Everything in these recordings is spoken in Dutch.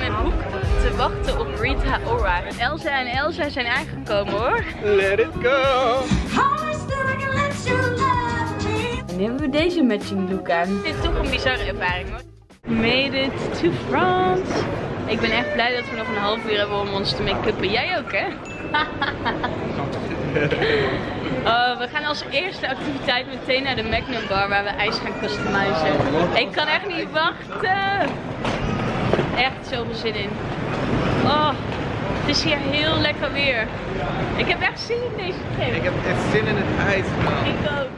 mijn hoek te wachten op Rita Ora. Elsa en Elsa zijn aangekomen hoor. Let it go! En nu hebben we deze matching look aan. Dit is toch een bizarre ervaring hoor. Made it to France. Ik ben echt blij dat we nog een half uur hebben om ons te make-uppen. Jij ook hè? We gaan als eerste activiteit meteen naar de Magnum Bar waar we ijs gaan customizen. Ik kan echt niet wachten. Echt zoveel zin in. Oh, het is hier heel lekker weer. Ik heb echt zin in deze trip. Ik heb echt zin in het ijs. Ik ook.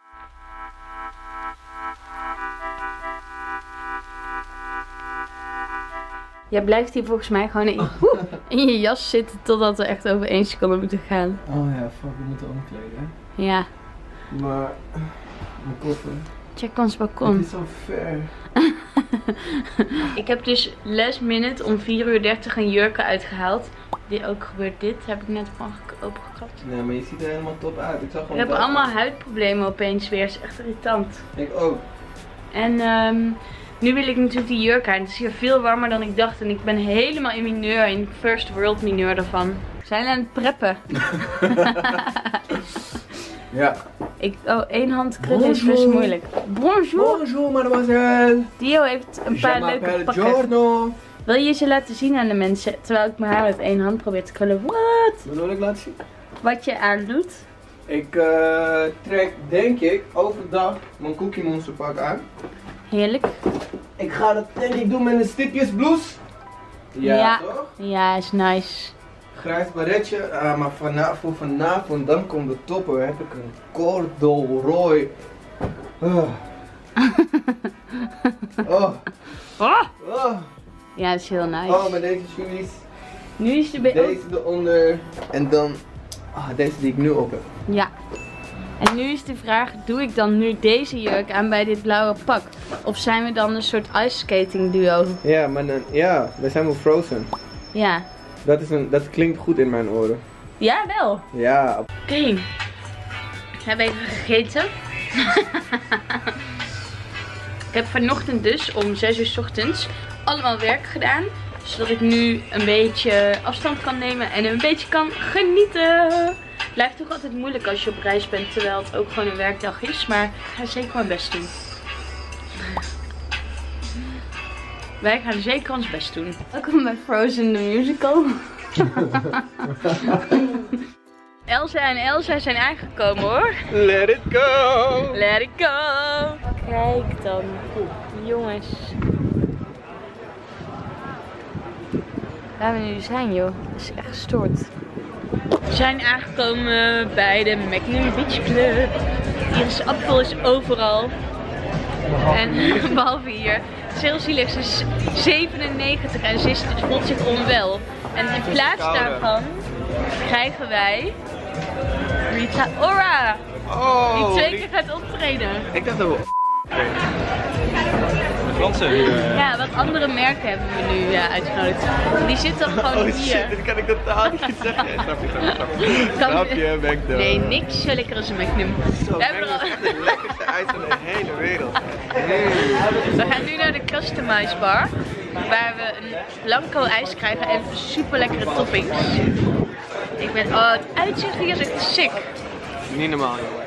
Jij blijft hier volgens mij gewoon in je jas zitten totdat we echt over 1 seconde moeten gaan. Oh ja, fuck, we moeten omkleden. Ja. Maar, mijn koffer. Check ons balkon. Het is zo ver. Ik heb dus last minute om 4:30 een jurken uitgehaald. Ook gebeurt dit, heb ik net van opengeklapt. Nee, maar je ziet er helemaal top uit. Ik zag gewoon. Ik heb allemaal huidproblemen opeens weer, het is echt irritant. Ik ook. En nu wil ik natuurlijk die jurk aan. Het is hier veel warmer dan ik dacht en ik ben helemaal in mineur, in first world mineur ervan. We zijn aan het preppen. Ja. Oh, 1 hand krullen is best moeilijk. Bonjour. Bonjour mademoiselle. Dio heeft een paar leuke pakketten. Giorno. Wil je ze laten zien aan de mensen terwijl ik mijn haar met 1 hand probeer te krullen? Wat? Wat wil ik laten zien? Wat je aandoet? Ik trek denk ik overdag mijn Cookie Monster pak aan. Heerlijk. Ik ga dat denk ik doen met een stipjes blouse. Ja, toch? Ja, is nice. Grijs barretje, maar voor vanavond, dan komt de topper, heb ik een corduroy. Oh. Oh. Oh. Ja, dat is heel nice. Oh, met deze shoes. Nu is de Deze eronder. En dan deze die ik nu op heb. Ja. En nu is de vraag, doe ik dan nu deze jurk aan bij dit blauwe pak? Of zijn we dan een soort ice skating duo? Ja, maar dan, ja, we zijn wel Frozen. Ja. Dat klinkt goed in mijn oren. Ja, wel. Ja. Oké. We hebben even gegeten. Ik heb vanochtend dus om 6 uur 's ochtends allemaal werk gedaan. Zodat ik nu een beetje afstand kan nemen en een beetje kan genieten. Het blijft toch altijd moeilijk als je op reis bent terwijl het ook gewoon een werkdag is. Maar ik ga zeker mijn best doen. Wij gaan zeker ons best doen. Welkom bij Frozen the Musical. Elsa en Elsa zijn aangekomen hoor. Let it go! Let it go! Kijk dan. Jongens. Waar we nu zijn joh. Dat is echt gestoord. We zijn aangekomen bij de Magnum Beach Club. Hier is appel is overal. En behalve hier. Het is heel zielig. Ze is 97 en ze voelt zich onwel. En in plaats daarvan krijgen wij Rita Ora. Oh, Die 2 keer gaat optreden. Ik dacht dat we Fransen. Ja, wat andere merken hebben we nu uitgenodigd. Die zitten gewoon hier. Shit, dit kan ik totaal niet zeggen. Snapje, Magnum. Nee, niks zo lekker als een Magnum. Zo, Magnum is echt het lekkerste ijs van de hele wereld. We gaan nu naar de Customize Bar. Waar we een blanco ijs krijgen en super lekkere toppings. Het uitzicht hier is echt sick. Niet normaal, jongen.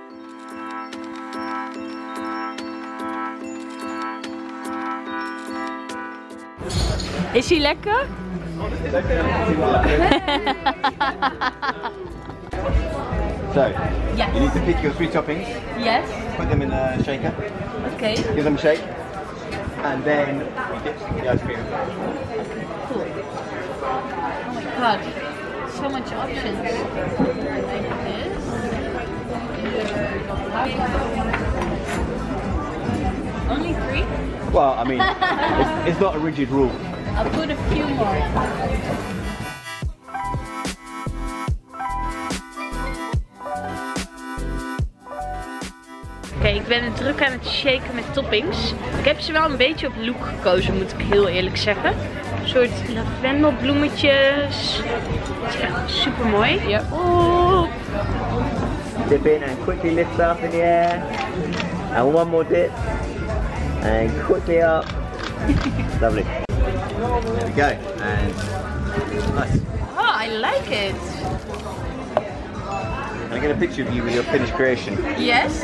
Is hij lekker? So, Yes. you need to pick your 3 toppings, Yes. put them in a shaker, Okay. give them a shake, and then you dip the ice cream. Cool. Oh my god. So much options. Like this. Only 3? Well, I mean, it's not a rigid rule. I'll put a few more in. Oké, ik ben druk aan het shaken met toppings. Ik heb ze wel een beetje op look gekozen, moet ik heel eerlijk zeggen. Een soort lavendelbloemetjes. Het is echt super mooi. Ja. Oh. Dip in and quickly lift up in the air. And one more dip. And quickly up. Lovely. There we go. And nice. Oh, I like it. Can I get a picture of you with your finished creation? Yes.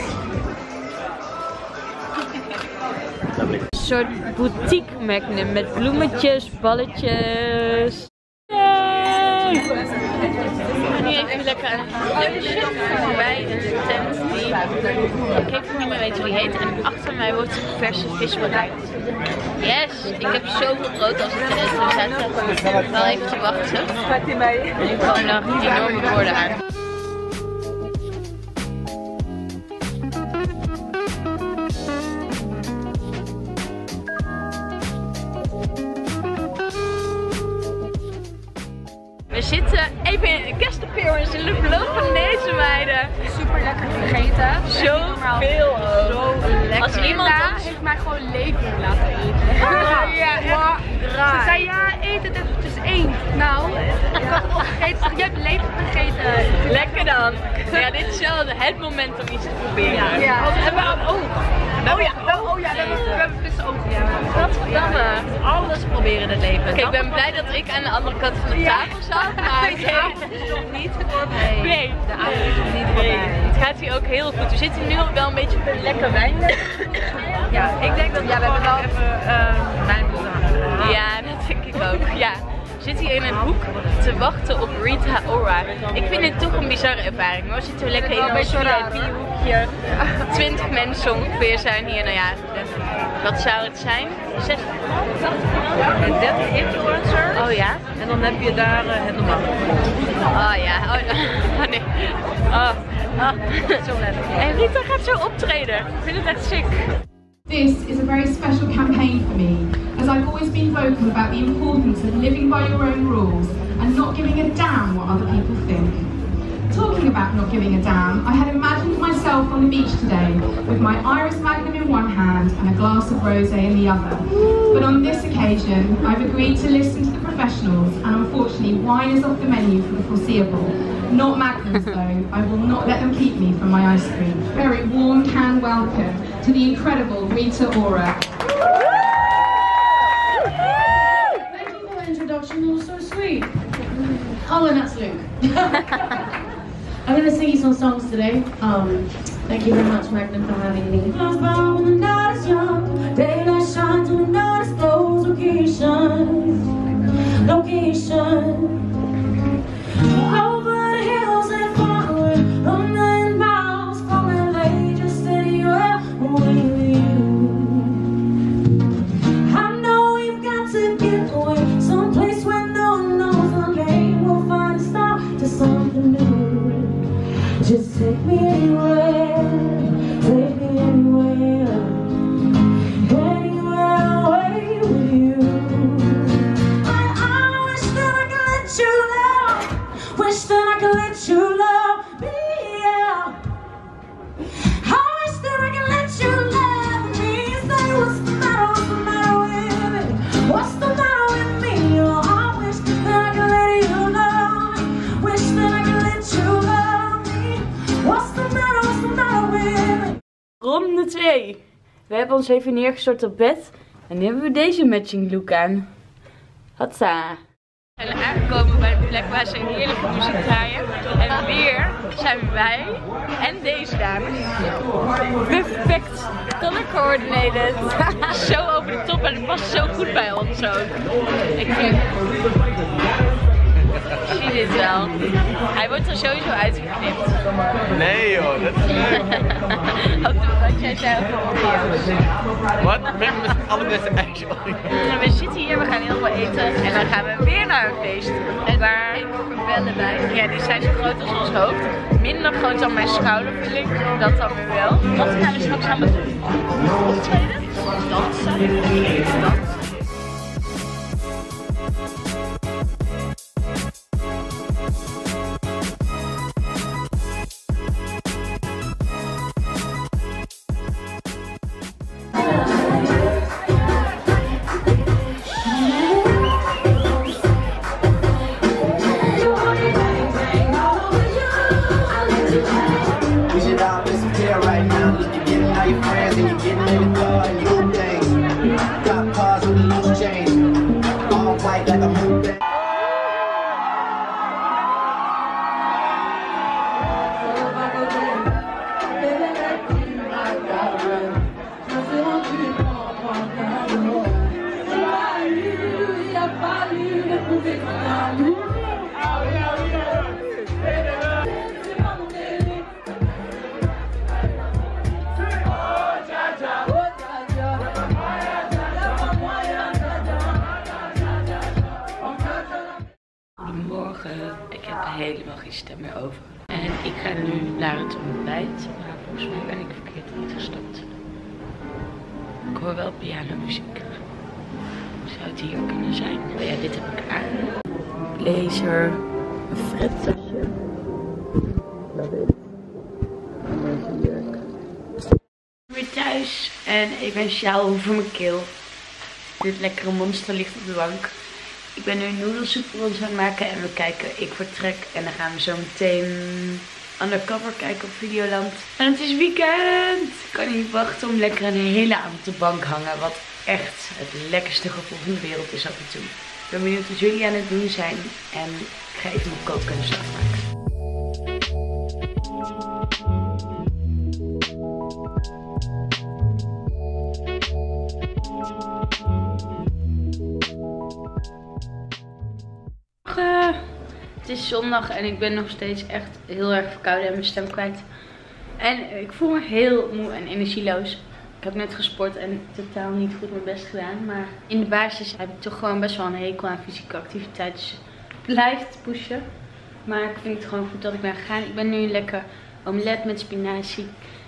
Lovely. Een soort boutique magnum met bloemetjes, balletjes. Yay! Nu even lekker aan het lunchen voorbij een tent die ik even niet meer weet hoe die heet. En achter mij wordt verse vis bereid. Yes! Ik heb zoveel brood als ik in het zetten. Wel even te wachten. En nu komen nog enorme borden aan. We zitten even in de guest appearance in de vlog van deze meiden. Super lekker gegeten. Zoveel. Zo lekker. Als iemand ons heeft mij gewoon leven laten eten. ja, Ze zei ja, eet het eventjes één. Nou, ik had het opgegeten. Jij hebt leven gegeten. lekker dan. Ja, dit is wel het moment om iets te proberen. Ja. En we hebben ook. We hebben tussen ogen. Godverdamme. Alles proberen in het leven. Kijk, ik ben blij dat ik aan de andere kant van de tafel zat, maar De avond is nog niet voorbij. Nee. De avond is nog niet voorbij. Het gaat hier ook heel goed. We zitten nu ook wel een beetje op een lekker wijn. Ja, ik denk dat we hebben wel even wijn moeten halen. Ja, dat denk ik ook. Ja. We zitten hier in een hoek te wachten op Rita Ora. Ik vind het toch een bizarre ervaring. Maar we zitten lekker in ons VIP-hoekje. 20 mensen ongeveer zijn hier. Nou ja, wat zou het zijn? 60? En 30 influencers. Oh ja? En dan heb je daar het normaal. Oh ja. Oh nee. Zo lekker. En Rita gaat zo optreden. Ik vind het echt sick. This is a very special campaign for me, as I've always been vocal about the importance of living by your own rules and not giving a damn what other people think. Talking about not giving a damn, I had imagined myself on the beach today with my Iris Magnum in one hand and a glass of rosé in the other. But on this occasion, I've agreed to listen to the professionals, and unfortunately wine is off the menu for the foreseeable. Not Magnums though, I will not let them keep me from my ice cream. Very warm can welcome to the incredible Rita Ora. Thank you for the introduction, that was so sweet. Oh, and that's Luke. I'm going to sing you some songs today. Thank you very much, Magnum, for having me. I was born when the night is young, daylight shines when the night is closed. Location. Over the hills and forward, a million miles from LA, just anywhere with you. I know we've got to get away, someplace where no one knows our name. We'll find a start to something new. Just take me anywhere, take me anywhere, anywhere away with you. I wish that I could let you love, wish that I could let you love me, yeah. I wish that I could let you love me. Say what's the matter with me? What's the matter with me? Oh, I wish that I could let you love me, wish that I could let you love me. What's the matter with me? Ronde 2. We hebben ons even neergestort op bed. En nu hebben we deze matching look aan. Hatsa. We zijn aangekomen bij de plek waar ze een heerlijke muziek draaien. En weer zijn wij en deze dames perfect color coordinated. Zo over de top en het past zo goed bij ons ook. Ik vind... Ik zie dit wel. Hij wordt er sowieso uitgeknipt. Nee joh, dat is leuk. Ook wat jij zei over Oreo's. Wat? Met alle beste ijsje. We zitten hier, we gaan heel veel eten en dan gaan we weer naar een feest. En waar bellen bij. Ja, die zijn zo groot als ons hoofd. Minder groot dan mijn schouder, vind ik. Dat dan weer wel. Wat gaan we straks aan doen? Optreden? Dansen? Your friends and you're getting in the car and you do things. Got cars with a loose chain. gotta move that. Goedemorgen, ik heb helemaal geen stem meer over. En ik ga nu naar het ontbijt, maar volgens mij ben ik verkeerd uitgestapt. Ik hoor wel pianomuziek. Zou het hier kunnen zijn? Oh ja, dit heb ik aan. Blazer, een frettasje. Dat is en deze jurk. Ik ben weer thuis en ik ben sjaal over mijn keel. Dit lekkere monster ligt op de bank. Ik ben nu noedelsoep voor ons aan het maken en we kijken Ik Vertrek. En dan gaan we zo meteen Undercover kijken op Videoland. En het is weekend! Ik kan niet wachten om lekker een hele avond op de bank hangen. Wat echt het lekkerste gevoel van de wereld is af en toe. Ik ben benieuwd wat jullie aan het doen zijn. En ik ga even mijn kookkunst afmaken. Het is zondag en ik ben nog steeds echt heel erg verkouden en mijn stem kwijt. En ik voel me heel moe en energieloos. Ik heb net gesport en totaal niet goed mijn best gedaan. Maar in de basis heb ik toch gewoon best wel een hekel aan fysieke activiteit. Dus het blijft pushen. Maar ik vind het gewoon goed dat ik ben gegaan. Ik ben nu lekker omelet met spinazie,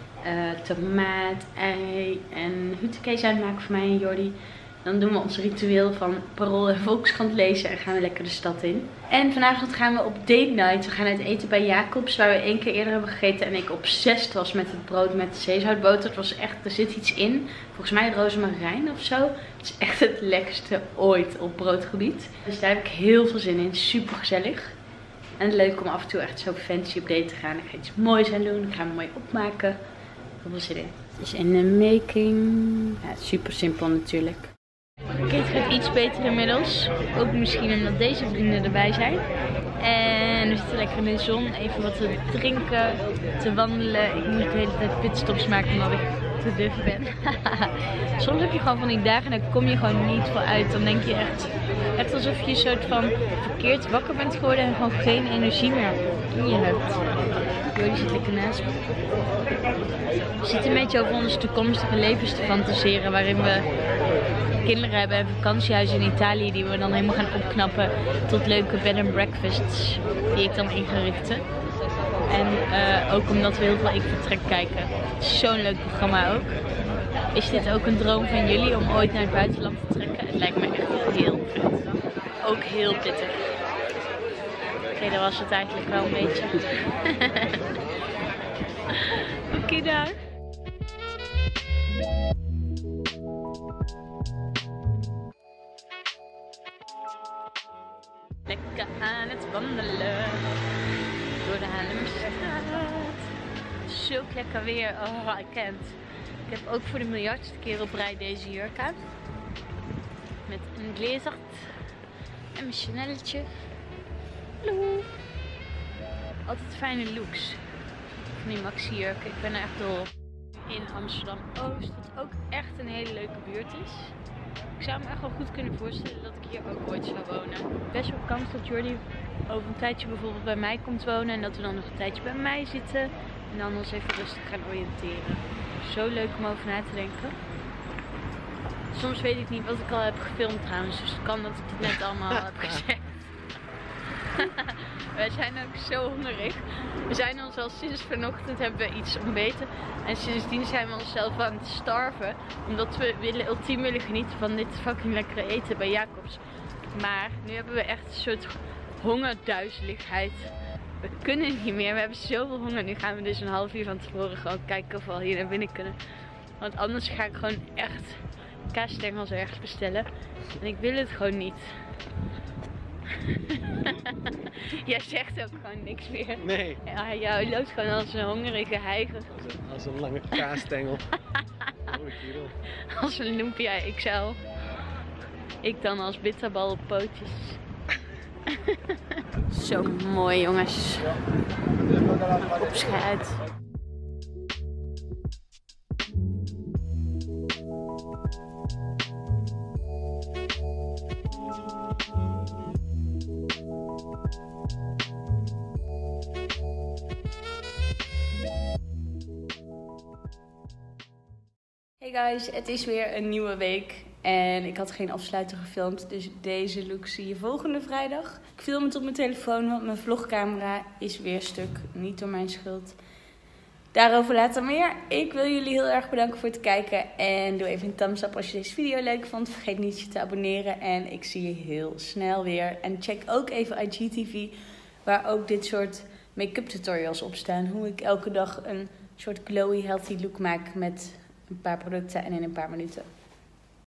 tomaat, ei en hutekees aan het maken voor mij en Jordi. Dan doen we ons ritueel van Parool en Volkskrant lezen en gaan we lekker de stad in. En vanavond gaan we op date night. We gaan uit eten bij Jacobs, waar we 1 keer eerder hebben gegeten. En ik obsessed was met het brood met zeezoutboter. Het was echt, er zit iets in. Volgens mij rozemarijn of zo. Het is echt het lekkerste ooit op broodgebied. Dus daar heb ik heel veel zin in. Super gezellig. En leuk om af en toe echt zo fancy op date te gaan. Ik ga iets moois aan doen. Ik ga me mooi opmaken. Heel veel zin in. Het is in de making. Ja, super simpel natuurlijk. Kate gaat iets beter inmiddels. Ook misschien omdat deze vrienden erbij zijn. En we zitten lekker in de zon. Even wat te drinken, te wandelen. Ik moet de hele tijd pitstops maken omdat ik te duf ben. Soms heb je gewoon van die dagen en dan kom je gewoon niet vooruit. Dan denk je echt alsof je een soort van verkeerd wakker bent geworden en gewoon geen energie meer in je hebt. Jullie zit lekker naast me. We zitten een beetje over onze toekomstige levens te fantaseren, waarin we kinderen hebben en vakantiehuizen in Italië die we dan helemaal gaan opknappen tot leuke bed and breakfasts die ik dan in ga richten. En ook omdat we heel veel Ik Vertrek kijken. Het is zo'n leuk programma ook. Is dit ook een droom van jullie om ooit naar het buitenland te trekken? Het lijkt me echt heel vet. Ook heel pittig. Oké, dat was het eigenlijk wel een beetje. Oké, daar. Lekker aan het wandelen door de Haarlemmerstraat. Zo lekker weer. Oh, I can't. Ik heb ook voor de miljardste keer op rij deze jurk aan. Met een glazert en mijn Chaneltje. Hallo. Altijd fijne looks. Van die maxi jurken. Ik ben er echt dol op. In Amsterdam Oost, wat ook echt een hele leuke buurt is. Ik zou me echt wel goed kunnen voorstellen dat ik hier ook ooit zou wonen. Best wel kans dat Jordi over een tijdje bijvoorbeeld bij mij komt wonen. En dat we dan nog een tijdje bij mij zitten. En dan ons even rustig gaan oriënteren. Zo leuk om over na te denken. Soms weet ik niet wat ik al heb gefilmd trouwens. Dus het kan dat ik het net allemaal heb gezegd. Wij zijn ook zo hongerig. We zijn ons al sinds vanochtend hebben we iets ontbeten. En sindsdien zijn we onszelf aan het starven. Omdat we ultiem willen genieten van dit fucking lekkere eten bij Jacobs. Maar nu hebben we echt een soort hongerduizeligheid. We kunnen niet meer. We hebben zoveel honger. Nu gaan we dus een half uur van tevoren gewoon kijken of we al hier naar binnen kunnen. Want anders ga ik gewoon echt kaasstengels ergens bestellen. En ik wil het gewoon niet. Jij zegt ook gewoon niks meer. Nee. Ja, jij loopt gewoon als een hongerige heiger. Als een lange kaasstengel. Als een lumpia XL. Ik dan als bitterbal op pootjes. Zo mooi jongens. Opschuit. Hey guys, het is weer een nieuwe week en ik had geen afsluiter gefilmd, dus deze look zie je volgende vrijdag. Ik film het op mijn telefoon, want mijn vlogcamera is weer stuk, niet door mijn schuld. Daarover later meer. Ik wil jullie heel erg bedanken voor het kijken en doe even een thumbs up als je deze video leuk vond. Vergeet niet je te abonneren en ik zie je heel snel weer. En check ook even IGTV, waar ook dit soort make-up tutorials op staan. Hoe ik elke dag een soort glowy healthy look maak met een paar producten en in een paar minuten.